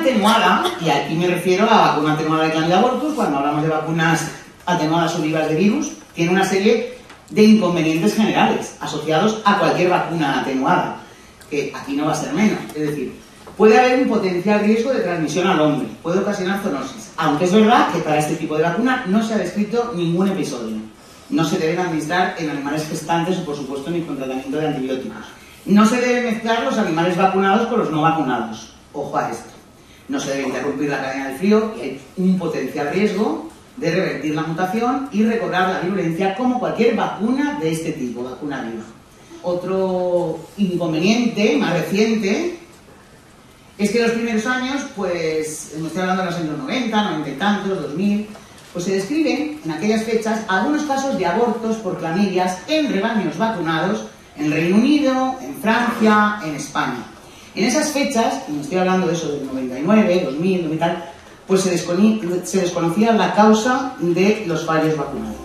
atenuada, y aquí me refiero a la vacuna atenuada de Chlamydia abortus, cuando hablamos de vacunas atenuadas o vivas de virus, tiene una serie de inconvenientes generales asociados a cualquier vacuna atenuada, que aquí no va a ser menos. Es decir, puede haber un potencial riesgo de transmisión al hombre, puede ocasionar zoonosis, aunque es verdad que para este tipo de vacuna no se ha descrito ningún episodio. No se deben administrar en animales gestantes o, por supuesto, ni con tratamiento de antibióticos. No se deben mezclar los animales vacunados con los no vacunados. Ojo a esto. No se debe interrumpir la cadena del frío y hay un potencial riesgo de revertir la mutación y recobrar la virulencia como cualquier vacuna de este tipo, vacuna viva. Otro inconveniente más reciente es que en los primeros años, pues, estoy hablando de los años 90, 90 y tantos, 2000, pues se describen en aquellas fechas algunos casos de abortos por clamidias en rebaños vacunados en Reino Unido, en Francia, en España. En esas fechas, y me estoy hablando de eso del 99, 2000, 2000 tal, pues se desconocía la causa de los fallos vacunales.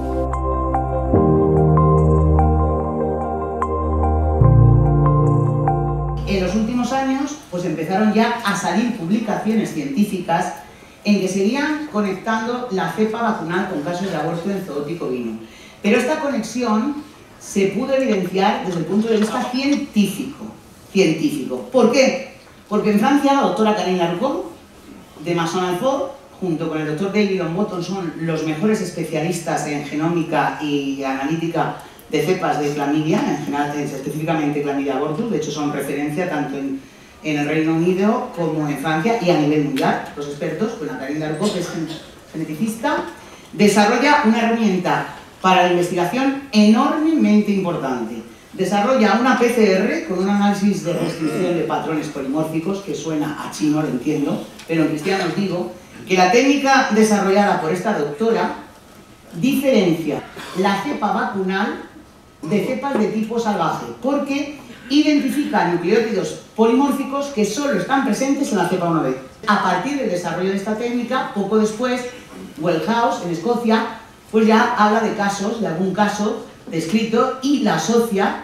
En los últimos años, pues empezaron ya a salir publicaciones científicas en que seguían conectando la cepa vacunal con casos de aborto en zoótico vino. Pero esta conexión se pudo evidenciar desde el punto de vista científico. ¿Por qué? Porque en Francia la doctora Karine Larcot, de Masson Alfort, junto con el doctor David Longbottom, son los mejores especialistas en genómica y analítica de cepas de Chlamydia, en general, específicamente Chlamydia abortus. De hecho son referencia tanto en el Reino Unido como en Francia y a nivel mundial. Los expertos, pues la Karine Larcot, que es geneticista, desarrolla una herramienta para la investigación enormemente importante. Desarrolla una PCR con un análisis de restricción de patrones polimórficos, que suena a chino, lo entiendo, pero en cristiano os digo que la técnica desarrollada por esta doctora diferencia la cepa vacunal de cepas de tipo salvaje, porque identifica nucleótidos polimórficos que solo están presentes en la cepa 1b. A partir del desarrollo de esta técnica, poco después, Wellhouse, en Escocia, pues ya habla de casos, de algún caso descrito, y lo asocia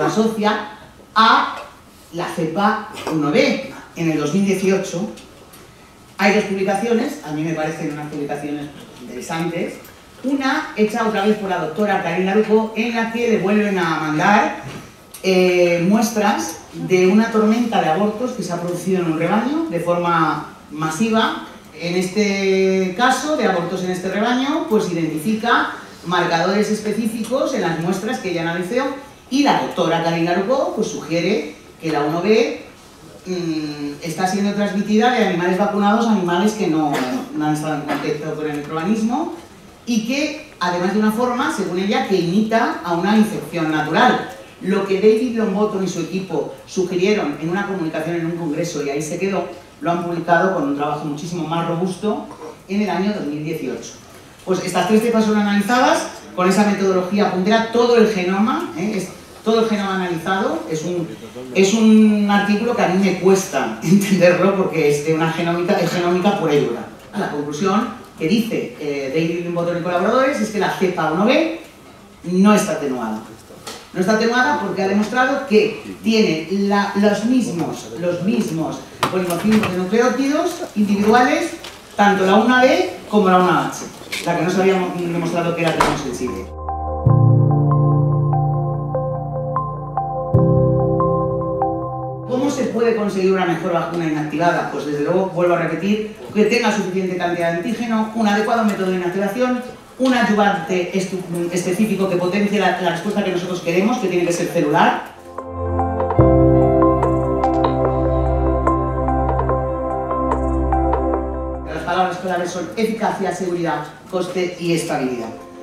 a la cepa 1b. En el 2018 hay dos publicaciones, a mí me parecen unas publicaciones interesantes. Una hecha otra vez por la doctora Karine Larcot, en la que le vuelven a mandar muestras de una tormenta de abortos que se ha producido en un rebaño de forma masiva. En este caso de abortos en este rebaño, pues identifica marcadores específicos en las muestras que ella analizó, y la doctora Karine Larcot pues sugiere que la 1b está siendo transmitida de animales vacunados a animales que no han estado en contacto con el microorganismo, y que además de una forma, según ella, que imita a una infección natural. Lo que David Longbottom y su equipo sugirieron en una comunicación en un congreso, y ahí se quedó, lo han publicado con un trabajo muchísimo más robusto en el año 2018. Pues estas tres cepas son analizadas con esa metodología puntera, todo el genoma, todo el genoma analizado. Es un artículo que a mí me cuesta entenderlo porque es de una genómica pura y dura. La conclusión que dice David Longbottom y colaboradores es que la cepa 1b no está atenuada. No está atenuada porque ha demostrado que tiene los mismos polimorfismos de nucleótidos individuales, tanto la 1b como la 1h, la que no se había demostrado que era termosensible. ¿Cómo se puede conseguir una mejor vacuna inactivada? Pues desde luego, vuelvo a repetir, que tenga suficiente cantidad de antígeno, un adecuado método de inactivación, un ayudante específico que potencie la respuesta que nosotros queremos, que tiene que ser celular. Las palabras claves son eficacia, seguridad, coste y estabilidad.